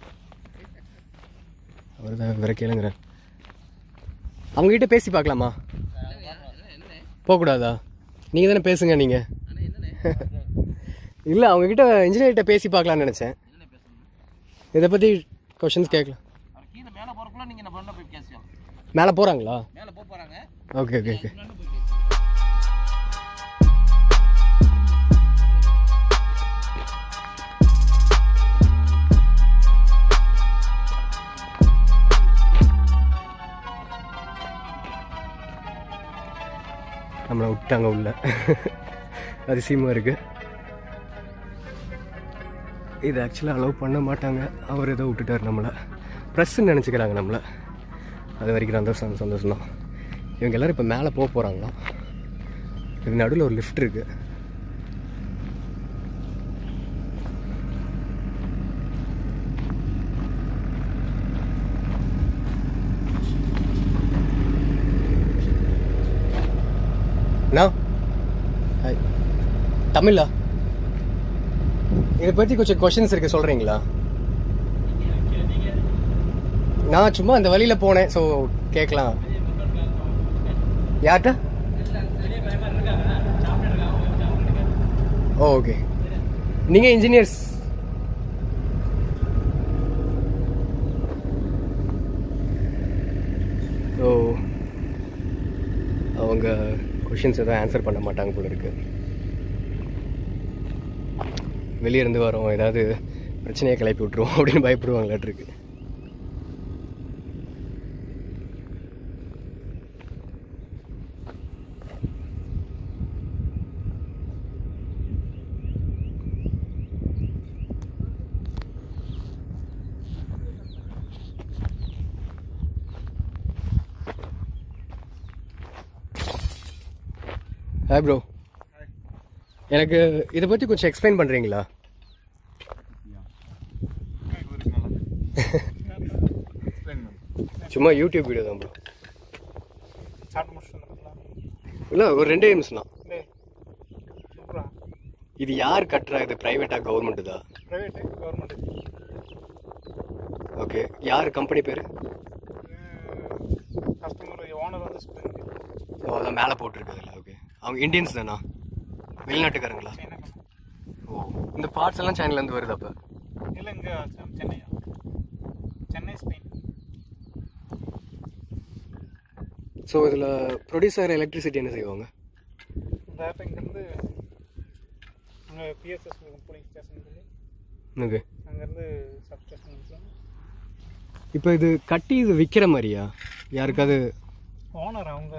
அவர் தான் வேற கேளுங்கிறேன். அவங்ககிட்ட பேசி பார்க்கலாமா? போகக்கூடாதா? நீங்கள் தானே பேசுங்க. நீங்கள் இல்லை, அவங்ககிட்ட இன்ஜினியர்கிட்ட பேசி பார்க்கலான்னு நினச்சேன். இதை பற்றி கொஷின்ஸ் கேட்கலாம். மேலே போகிறாங்களா? Okay okay okay. நம்மளை விட்டாங்க உள்ள. அதிசயமாக இருக்குது. இது ஆக்சுவலாக அலோவ் பண்ண மாட்டாங்க. அவர் ஏதோ விட்டுட்டார் நம்மளை. ப்ரெஸ்ஸுன்னு நினச்சிக்கிறாங்க நம்மளை. அது வரைக்கும் சந்தோஷம் சந்தோஷம் தான். இவங்க எல்லோரும் இப்போ மேலே போக போகிறாங்களாம். இது நடுவில் ஒரு லிஃப்ட் இருக்குது. அண்ணா, ஹாய். தமிழா? இதை பற்றி கொஞ்சம் கொஷின்ஸ் இருக்குது, சொல்கிறீங்களா? நான் சும்மா அந்த வழியில் போனேன், ஸோ கேட்கலாம். யார்கிட்ட? Oh, okay. நீங்கள் இன்ஜினியர்ஸ்? ஸோ அவங்க கொஷின்ஸ் எதாவது ஆன்சர் பண்ண மாட்டாங்க போல இருக்கு. வெளியே இருந்து வரோம், ஏதாவது பிரச்சனையை கிளப்பி விட்ருவோம் அப்படின்னு பயப்படுவாங்களாட்டிருக்கு. Hi bro. எனக்கு இதை பற்றி கொஞ்சம் எக்ஸ்பிளைன் பண்ணுறீங்களா? சும்மா யூடியூப் வீடியோ தான் ப்ரோ. இல்லை ஒரு ரெண்டே நிமிஷம் தான். இது யார் கட்டுறா? இது ப்ரைவேட்டா கவர்மெண்ட்டு தான்? Private government. ஓகே, யார் கம்பெனி பேர்? கஸ்டமர் ஓனர் வந்து ஸ்ப்ரிங். ஓ, அதான் மேலே போட்டிருக்குதுல்ல. ஓகே, அவங்க இந்தியன்ஸ் தானா? வெளிநாட்டுக்காரங்களா? ஓ, இந்த பார்ட்ஸ் எல்லாம் சைனாலேருந்து வருது அப்போ? இல்லை, இங்கே சென்னையா? சென்னை ஸ்பெயின். ஸோ இதில் ப்ரொடியூஸ் ஆகிற எலக்ட்ரிசிட்டி என்ன செய்வாங்க? டேரெக்டாக இங்கேருந்து அங்கே பிஎஸ்எஸ் போலிங் ஸ்டேஷன் சொல்லி ஓகே, அங்கேருந்து சப் ஸ்டேஷன் வச்சுருவாங்க. இப்போ இது கட்டி இது விற்கிற மாதிரியா? யாருக்காவது ஓனர் அவங்க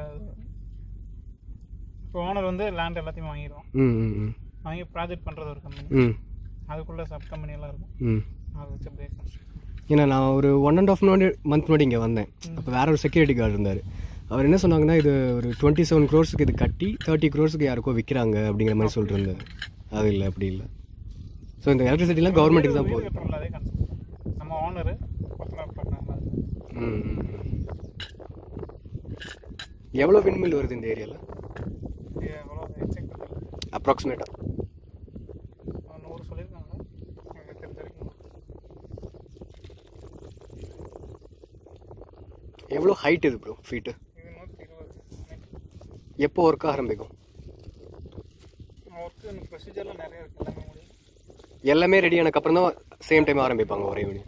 இப்போ ஓனர் வந்து லேண்ட் எல்லாத்தையும் வாங்கிடுவோம். ம் ம் வாங்கி ப்ராஜெக்ட் பண்ணுறது ஒரு கம்பெனி. ம் அதுக்குள்ளே சப் கம்பெனி எல்லாம் இருக்கும். ம் அதை வச்சு அப்படியே கன்ஸ்ட்ரக்ஷன். ஏன்னா நான் ஒரு one and half month month முன்னாடி இங்கே வந்தேன். அப்போ வேற ஒரு செக்யூரிட்டி கார்டு இருந்தார். அவர் என்ன சொன்னாங்கன்னா, இது ஒரு டுவெண்ட்டி செவன் க்ரோர்ஸுக்கு இது கட்டி தேர்ட்டி க்ரோர்ஸுக்கு யாருக்கோ விற்கிறாங்க அப்படிங்கிற மாதிரி சொல்லிட்டு இருந்தார். அது இல்லை, அப்படி இல்லை. ஸோ இந்த எலக்ட்ரிசிட்டிலாம் கவர்மெண்ட்டுக்கு தான் போகுது. அதே கன்ஸ்ட்ரக்ஷன் நம்ம ஓனரு பண்ணாங்க. ம் எவ்வளோ விண்மில் வருது இந்த ஏரியாவில் எவ்வளோ செக் பண்ணி அப்ராக்சிமேட்டாக? நூறு சொல்லியிருக்காங்க எனக்கு தெரிஞ்ச வரைக்கும். எவ்வளோ ஹைட் இது ப்ரோ ஃபீட்டு? இது நூற்றி இருபது. எப்போ ஒர்க் ஆரம்பிக்கும்? ஒர்க்கு எனக்கு ப்ரொசீஜர்லாம் நிறைய இருக்குது. எல்லாமே முடியும். எல்லாமே ரெடி ஆனதுக்கப்புறம் தான் சேம் டைம் ஆரம்பிப்பாங்க ஒரே மணி?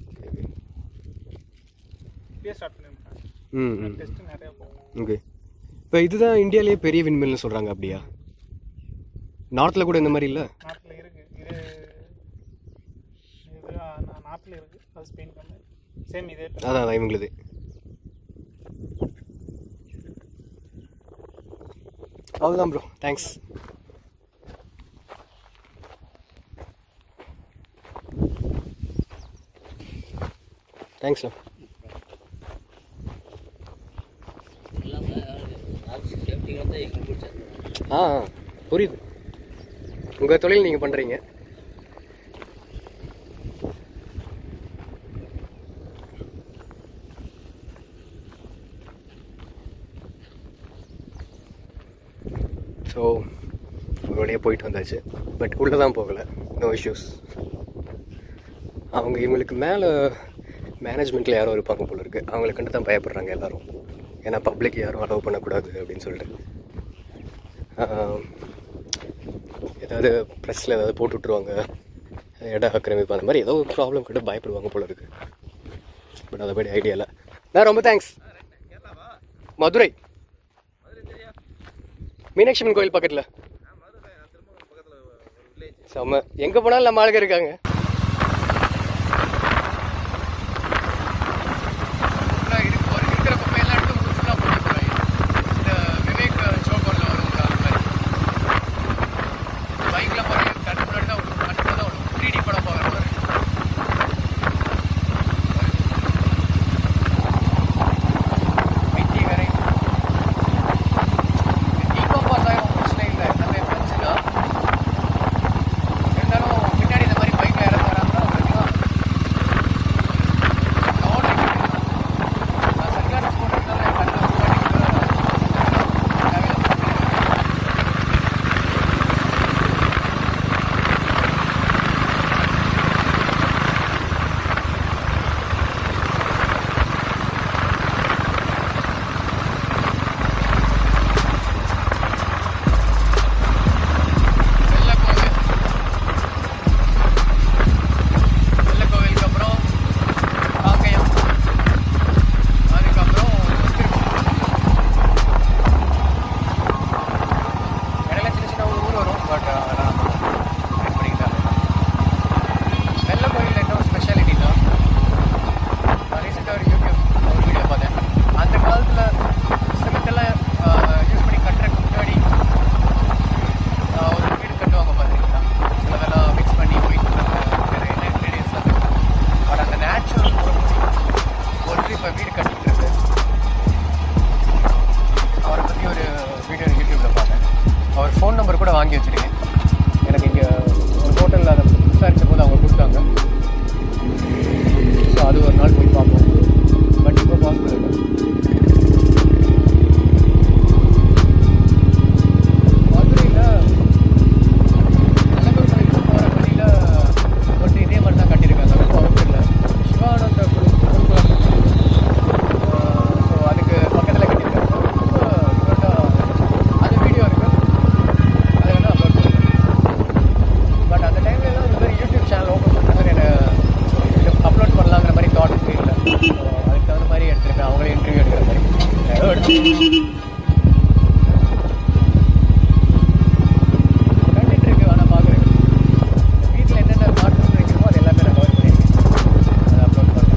இப்பயே ஸ்டார்ட் பண்ணியிருக்காங்க. ம் ம் டெஸ்ட்டு நிறையா போகும். ஓகே, இப்போ இதுதான் இந்தியாவிலேயே பெரிய விண்மில்னு சொல்கிறாங்க, அப்படியா? நார்த்தில் கூட இந்த மாதிரி இல்லை? நாட்டில் இருக்குது. இது இது நாட்டில் இருக்குது. அது ஸ்பெயின் கம்பெனி. சேம் இதே அதான் அதான் இவங்களுது. அவ்வளோதான் ப்ரோ, தேங்க்ஸ். தேங்க்ஸ்ண்ணா. ஆ புரியுது, உங்கள் தொழில் நீங்கள் பண்ணுறீங்க. ஸோ ஒரு வழியாக போயிட்டு வந்தாச்சு. பட் உள்ளே தான் போகலை, நோ இஷ்யூஸ். அவங்க இவங்களுக்கு மேலே மேனேஜ்மெண்ட்டில் யாரோ இருப்பாங்க போல இருக்குது. அவங்களை கண்டு தான் பயப்படுறாங்க எல்லோரும். ஏன்னா பப்ளிக் யாரும் அலோவ் பண்ணக்கூடாது அப்படின்னு சொல்லிட்டு ஏதாவது ப்ரெஸ்ஸில் ஏதாவது போட்டு விட்ருவாங்க, இடம் ஆக்கிரமிப்பு அந்த மாதிரி ஏதோ ஒரு ப்ராப்ளம் கிட்ட பயப்படுவாங்க போல இருக்குது. பட் அதை படி ஐடியா இல்லை. நான் ரொம்ப தேங்க்ஸ். மதுரை மீனாட்சி அம்மன் கோயில் பக்கத்தில் செம்ம. எங்கே போனாலும் நம்ம ஆளுங்க இருக்காங்க. பின்னாடி இந்த மாதிரி பைக்கில் கூட வாங்கி வச்சுருக்கேன். எனக்கு இங்கே ஒரு ஹோட்டலில் அதை விசாரித்த போது அவங்க கொடுத்தாங்க. ஸோ அது ஒரு நாள் போய் பார்ப்போம். பட் இப்போ பாசிபிள் இல்லை. மதுரையில் நல்லபுரம் கோயிலுக்கு போகிற வழியில் ஒரு இதே மாதிரி தான் கட்டியிருக்காங்க. ரொம்ப அவுட் இல்லை. சிவானந்த குழு ஸோ அதுக்கு பக்கத்தில் கட்டியிருக்காங்க. ரொம்ப டிஃப்ரெண்ட்டாக அது வீடியோ இருக்குது. அதை வேணால் அப்லோட் பண்ணுறேன். பட் அந்த டைம்லலாம் இந்த மாதிரி யூடியூப் சேனல் ஓப்பன் பண்ணுறது எனக்கு அப்லோட் பண்ணலாங்கிற மாதிரி தாட் இல்லை. ஸோ அதுக்கு தகுந்த மாதிரி எடுத்துருக்கேன். அவங்களே இன்டர்வியூ எடுக்கிற மாதிரி ஏதோ எடுத்து கண்டிட்டு இருக்கு. ஆனால் பார்க்குறேன் வீட்டில் என்னென்ன மாற்றம் வைக்கிறோமோ அது எல்லாமே நான் கவர் பண்ணியிருக்கேன். அதை அப்லோட் பண்ணுறேன்.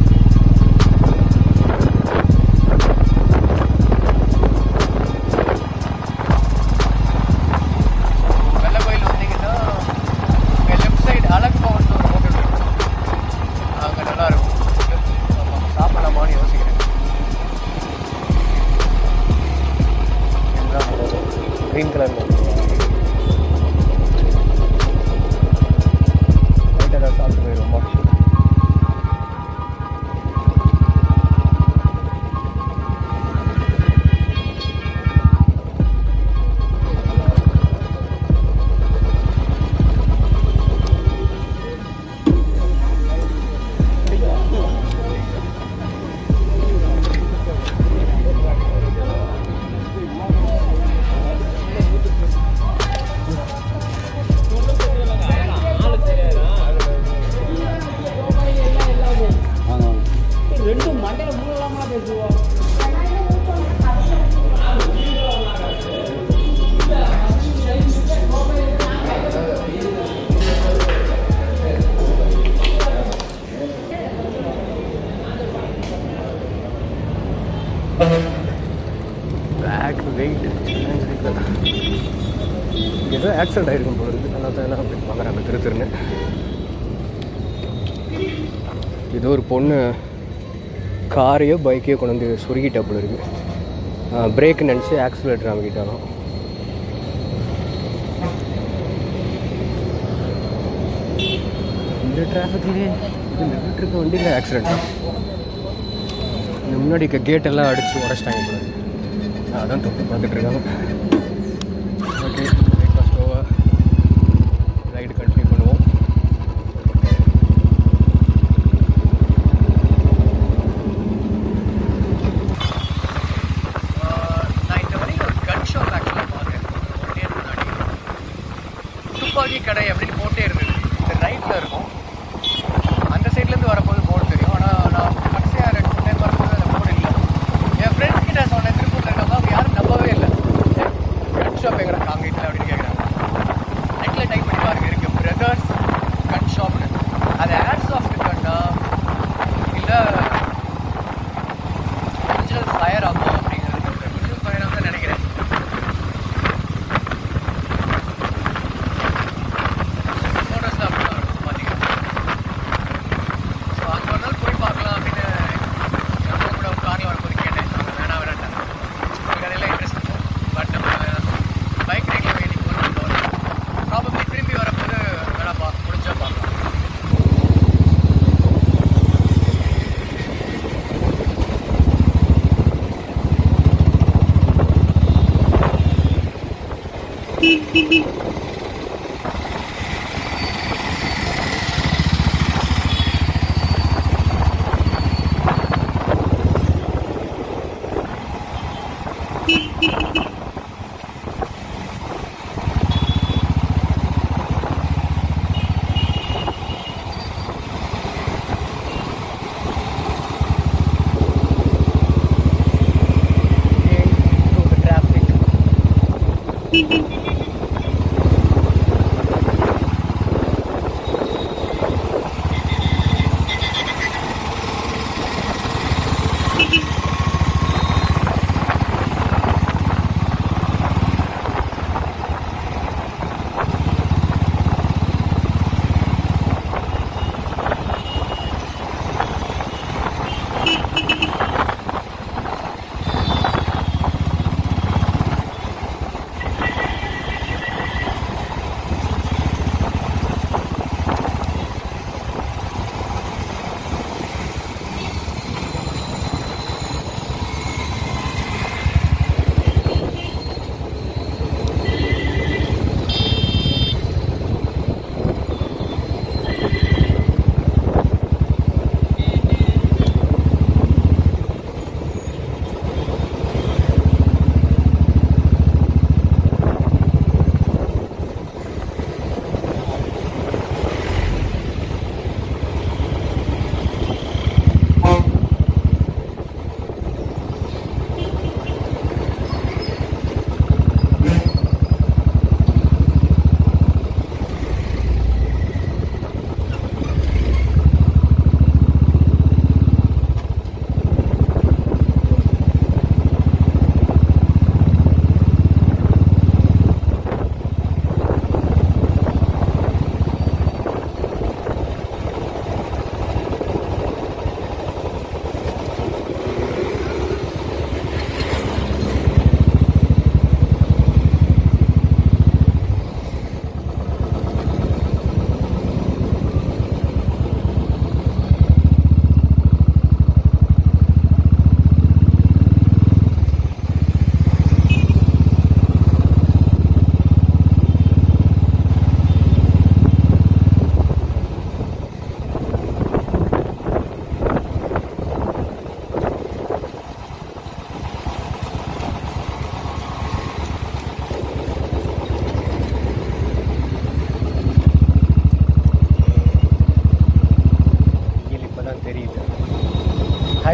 வெள்ளை கோயில் வந்தீங்கன்னா இங்கே லெஃப்ட் சைடு அழகு பவன் ஒரு ஹோட்டல் இருக்கும். அங்கே நல்லாயிருக்கும். சாப்பிடலாமான்னு யோசிக்கிறேன். க்ரீன் கலர் லைட்டாக தான் சாப்பிட்டு போயிடும் பாக்ஸ். பேக் வெயிட் ஏதோ ஆக்சிடென்ட் ஆகிருக்கும் போல இருக்குது. நல்லா தான் எல்லாம் அப்படி பார்க்குறாங்க திரு திருன்னு. ஏதோ ஒரு பொண்ணு காரையோ பைக்கையோ கொண்டு வந்து சுருகிட்டா போல இருக்குது. பிரேக் நினச்சி ஆக்சிலேட்டர் அமைக்கிட்டாலும். இந்த டிராஃபிக்லேயே இது நின்றுட்டு இருக்க வண்டியில் ஆக்சிடென்ட். இந்த முன்னாடி இருக்க கேட்டெல்லாம் அடித்து உடச்சிட்டாங்க போல. அதான் தொட்டு பார்த்துட்டு இருக்காங்க. Okay, breakfast over. Ride continue பண்ணுவோம். நான் இந்த வரைக்கும் ஒரு கன் ஷாப் ஆக்சுவலாக பார்த்தேன். ஒன் இயர் முன்னாடி துப்பாக்கி கடை அப்படின்னு போட்டே இருந்தது. இந்த ரைட்டில் இருக்கும். அந்த சைட்லேருந்து வரப்போது போர்டு தெரியும். ஆனால் நான் கடைசியாக ரெண்டு மூணு டைம் வரும்போது அந்த போர்டு இல்லை. என் ஃப்ரெண்ட்ஸ் கிட்ட சொன்னேன் திருப்பூரில் இருக்கப்போ அவங்க யாரும் நம்பவே இல்லை. கன் ஷாப் எங்கடா காங்கிரீட்டில் அப்படின்னு கேட்குறாங்க. நெட்டில் டைப் பண்ணி பாருங்க, இருக்குது பிரதர்ஸ் கன் ஷாப்னு. அது ஆட்ஸ் ஆஃப் கன்னா இல்லை ஒரிஜினல் ஃபயர் ஆமா அப்படிங்கிறது. ஒரிஜினல் ஃபயர் ஆகும் தான் நினைக்கிறேன். ஃபோட்டோஸில் அப்படி தான் இருக்கும் பார்த்தீங்கன்னா. ஸோ அங்கே ஒரு நாள் போய் பார்க்கலாம் அப்படின்னு நம்ம கூட ஒரு காணி வரும்போது கேட்டேன். அவங்க வேணா வேணாட்டாங்க. எனக்கு அதெல்லாம் இன்ட்ரெஸ்ட் இருக்கும். பட் நம்ம பைக் ரைடில் வெயிட்டிங் போகிறோம். ப்ராபப்ளி திரும்பி வரப்போது வேணா பா முடிஞ்சா பார்க்கலாம்.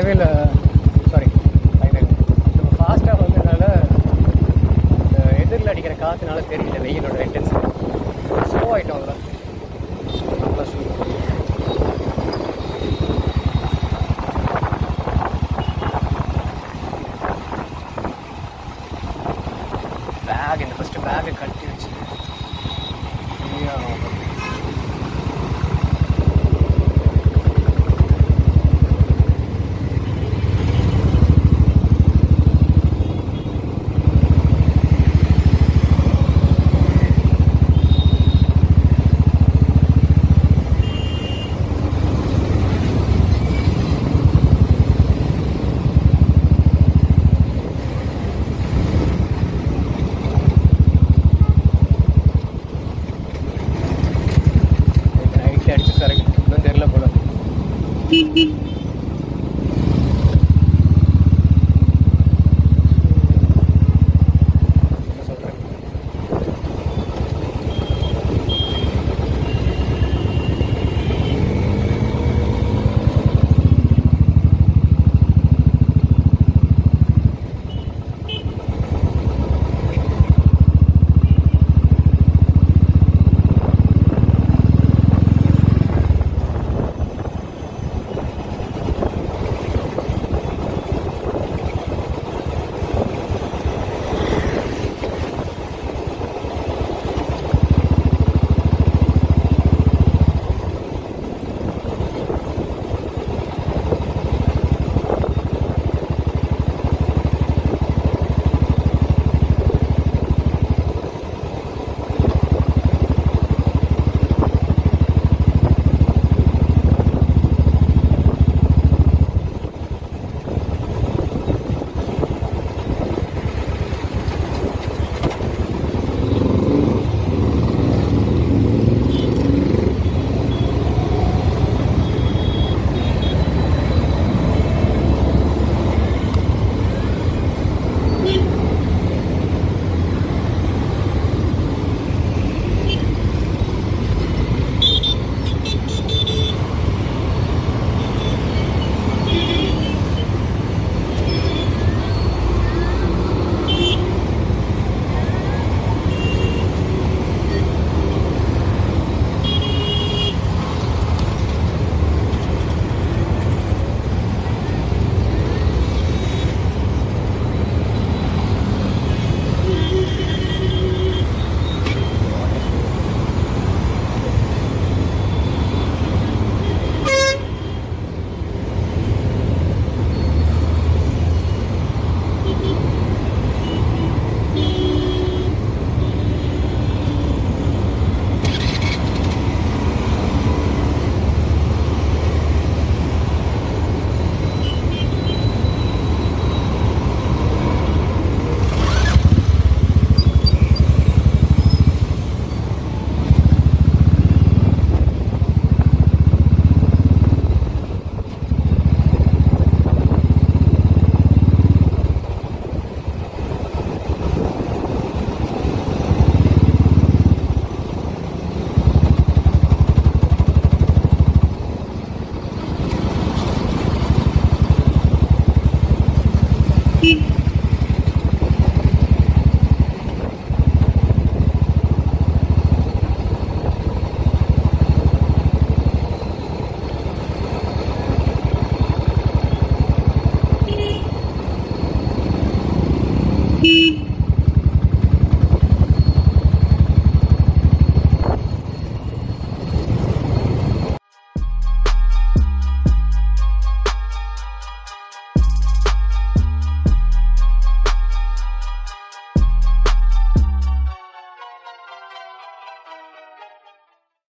ஹைவேல சாரி ஹைவேல நம்ம ஃபாஸ்ட்டாக வந்ததுனால இந்த எதிரில் அடிக்கிற காற்றுனால தெரியல வெயிலோட இன்டென்சிட்டி. ஸ்லோ ஆகிட்டோம் அதில். நல்லா ஸ்லோ. பேக் இந்த ஃபஸ்ட்டு பேக்கை கட்டி வச்சு